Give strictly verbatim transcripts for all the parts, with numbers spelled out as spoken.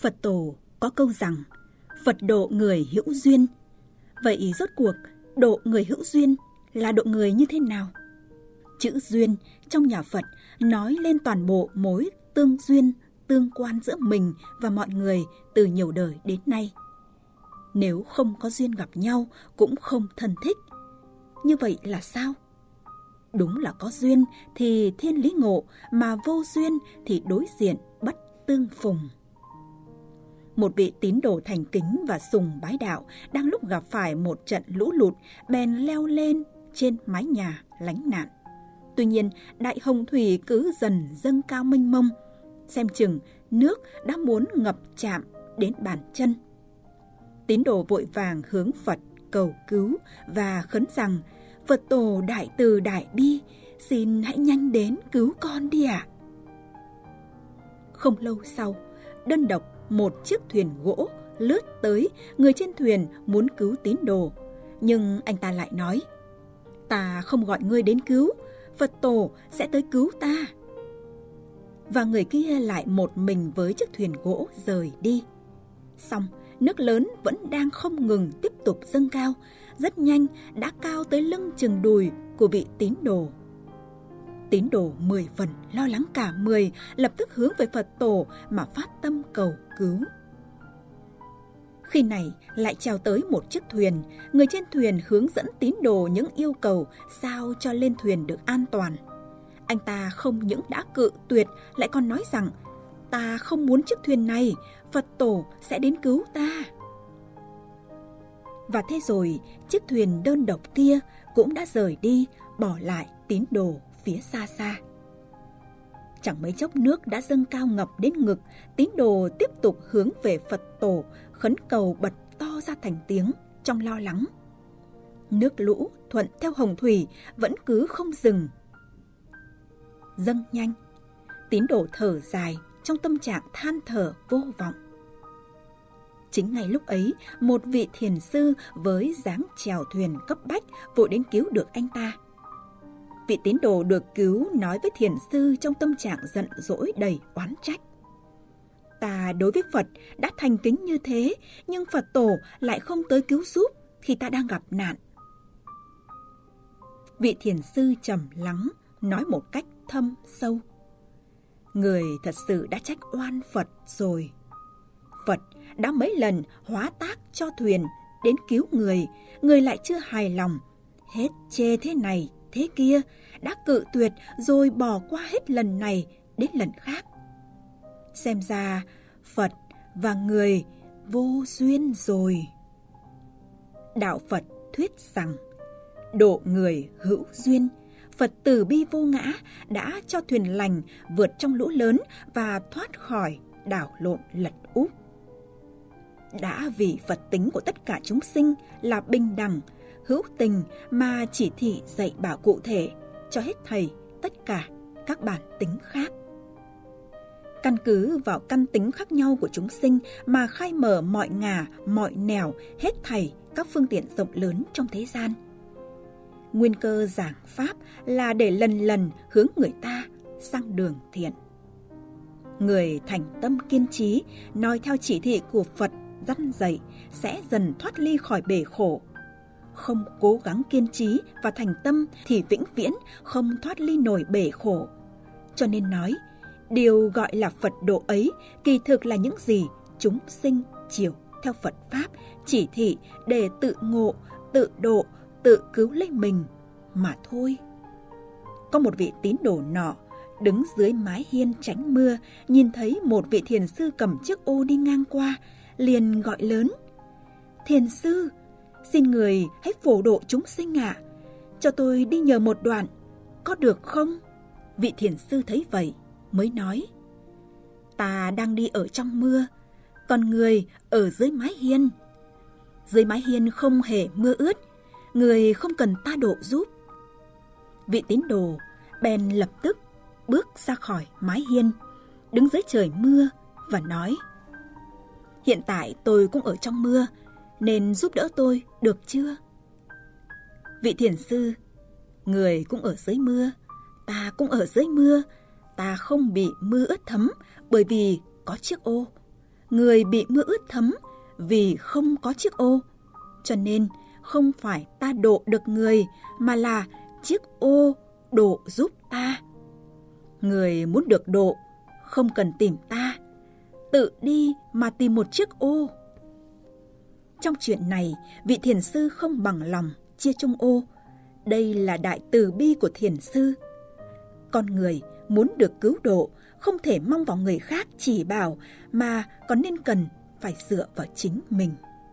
Phật tổ có câu rằng Phật độ người hữu duyên. Vậy rốt cuộc độ người hữu duyên là độ người như thế nào? Chữ duyên trong nhà Phật nói lên toàn bộ mối tương duyên, tương quan giữa mình và mọi người từ nhiều đời đến nay. Nếu không có duyên gặp nhau cũng không thân thích. Như vậy là sao? Đúng là có duyên thì thiên lý ngộ, mà vô duyên thì đối diện bất tương phùng. Một vị tín đồ thành kính và sùng bái đạo đang lúc gặp phải một trận lũ lụt, bèn leo lên trên mái nhà lánh nạn. Tuy nhiên, đại hồng thủy cứ dần dâng cao mênh mông, xem chừng nước đã muốn ngập chạm đến bàn chân. Tín đồ vội vàng hướng Phật cầu cứu và khấn rằng: Phật tổ đại từ đại bi, xin hãy nhanh đến cứu con đi ạ. Không lâu sau, đơn độc một chiếc thuyền gỗ lướt tới. Người trên thuyền muốn cứu tín đồ, nhưng anh ta lại nói: Ta không gọi ngươi đến cứu, Phật tổ sẽ tới cứu ta. Và người kia lại một mình với chiếc thuyền gỗ rời đi. Xong, nước lớn vẫn đang không ngừng tiếp tục dâng cao, rất nhanh đã cao tới lưng chừng đùi của vị tín đồ. Tín đồ mười phần lo lắng cả mười, lập tức hướng về Phật tổ mà phát tâm cầu cứu. Khi này lại chèo tới một chiếc thuyền, người trên thuyền hướng dẫn tín đồ những yêu cầu sao cho lên thuyền được an toàn. Anh ta không những đã cự tuyệt, lại còn nói rằng: Ta không muốn chiếc thuyền này, Phật tổ sẽ đến cứu ta. Và thế rồi, chiếc thuyền đơn độc kia cũng đã rời đi, bỏ lại tín đồ phía xa xa. Chẳng mấy chốc nước đã dâng cao ngập đến ngực, tín đồ tiếp tục hướng về Phật tổ, khấn cầu bật to ra thành tiếng trong lo lắng. Nước lũ thuận theo hồng thủy vẫn cứ không dừng. Dâng nhanh, tín đồ thở dài trong tâm trạng than thở vô vọng. Chính ngay lúc ấy, một vị thiền sư với dáng chèo thuyền cấp bách vội đến cứu được anh ta. Vị tín đồ được cứu nói với thiền sư trong tâm trạng giận dỗi đầy oán trách: Ta đối với Phật đã thành kính như thế, nhưng Phật tổ lại không tới cứu giúp khi ta đang gặp nạn. Vị thiền sư trầm lắng nói một cách thâm sâu: Người thật sự đã trách oan Phật rồi. Phật đã mấy lần hóa tác cho thuyền đến cứu người, người lại chưa hài lòng, hết chê thế này thế kia, đã cự tuyệt rồi bỏ qua hết lần này đến lần khác. Xem ra Phật và người vô duyên rồi. Đạo Phật thuyết rằng độ người hữu duyên. Phật từ bi vô ngã đã cho thuyền lành vượt trong lũ lớn và thoát khỏi đảo lộn lật úp. Đã vì Phật tính của tất cả chúng sinh là bình đẳng, hữu tình mà chỉ thị dạy bảo cụ thể cho hết thầy tất cả các bản tính khác. Căn cứ vào căn tính khác nhau của chúng sinh mà khai mở mọi ngả, mọi nẻo, hết thảy các phương tiện rộng lớn trong thế gian. Nguyên cơ giảng pháp là để lần lần hướng người ta sang đường thiện. Người thành tâm kiên trí, noi theo chỉ thị của Phật dăn dạy sẽ dần thoát ly khỏi bể khổ. Không cố gắng kiên trí và thành tâm thì vĩnh viễn không thoát ly nổi bể khổ. Cho nên nói, điều gọi là Phật độ ấy kỳ thực là những gì chúng sinh chiều theo Phật Pháp chỉ thị để tự ngộ, tự độ, tự cứu lấy mình mà thôi. Có một vị tín đồ nọ đứng dưới mái hiên tránh mưa, nhìn thấy một vị thiền sư cầm chiếc ô đi ngang qua, liền gọi lớn: Thiền sư, xin người hãy phổ độ chúng sinh ạ, à, cho tôi đi nhờ một đoạn, có được không? Vị thiền sư thấy vậy mới nói: Ta đang đi ở trong mưa, còn người ở dưới mái hiên. Dưới mái hiên không hề mưa ướt, người không cần ta độ giúp. Vị tín đồ bèn lập tức bước ra khỏi mái hiên, đứng dưới trời mưa và nói: Hiện tại tôi cũng ở trong mưa, nên giúp đỡ tôi được chưa? Vị thiền sư: Người cũng ở dưới mưa, ta cũng ở dưới mưa, ta không bị mưa ướt thấm bởi vì có chiếc ô. người bị mưa ướt thấm vì không có chiếc ô. Cho nên không phải ta độ được người, mà là chiếc ô độ giúp ta. Người muốn được độ, không cần tìm ta, tự đi mà tìm một chiếc ô. Trong chuyện này, vị thiền sư không bằng lòng chia chung ô. Đây là đại từ bi của thiền sư. Con người muốn được cứu độ, không thể mong vào người khác chỉ bảo, mà còn nên cần phải dựa vào chính mình.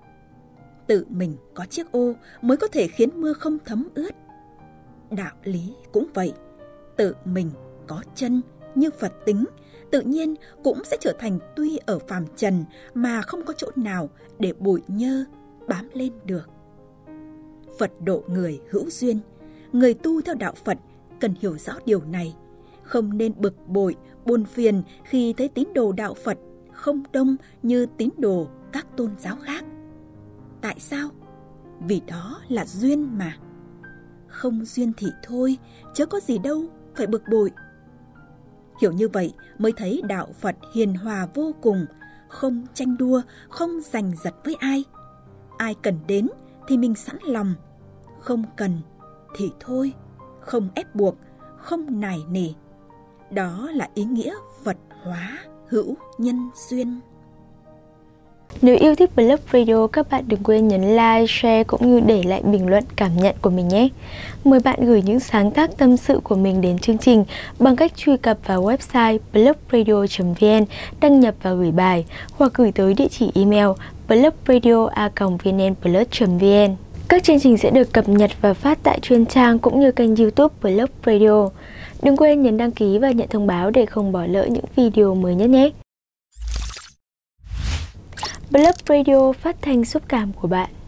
Tự mình có chiếc ô mới có thể khiến mưa không thấm ướt. Đạo lý cũng vậy, tự mình có chân như Phật tính, tự nhiên cũng sẽ trở thành tuy ở phàm trần mà không có chỗ nào để bụi nhơ bám lên được. Phật độ người hữu duyên, người tu theo đạo Phật cần hiểu rõ điều này, không nên bực bội, buồn phiền khi thấy tín đồ đạo Phật không đông như tín đồ các tôn giáo khác. Tại sao? Vì đó là duyên mà. Không duyên thì thôi, chớ có gì đâu phải bực bội. Hiểu như vậy mới thấy đạo Phật hiền hòa vô cùng, không tranh đua, không giành giật với ai. Ai cần đến thì mình sẵn lòng, không cần thì thôi, không ép buộc, không nài nỉ. Đó là ý nghĩa Phật hóa hữu nhân duyên. Nếu yêu thích Blog Radio, các bạn đừng quên nhấn like, share cũng như để lại bình luận cảm nhận của mình nhé. Mời bạn gửi những sáng tác tâm sự của mình đến chương trình bằng cách truy cập vào website blog radio chấm vn, đăng nhập và gửi bài, hoặc gửi tới địa chỉ email blog radio a còng vnplus chấm vn. Các chương trình sẽ được cập nhật và phát tại chuyên trang cũng như kênh YouTube Blog Radio. Đừng quên nhấn đăng ký và nhận thông báo để không bỏ lỡ những video mới nhất nhé. Blog Radio, phát thanh xúc cảm của bạn.